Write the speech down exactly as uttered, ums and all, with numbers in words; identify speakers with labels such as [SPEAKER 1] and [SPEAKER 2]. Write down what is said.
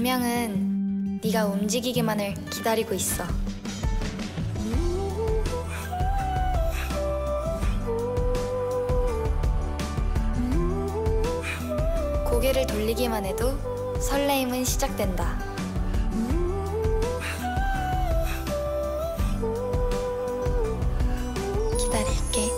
[SPEAKER 1] 운명은 네가 움직이기만을 기다리고 있어. 고개를 돌리기만 해도 설레임은 시작된다. 기다릴게.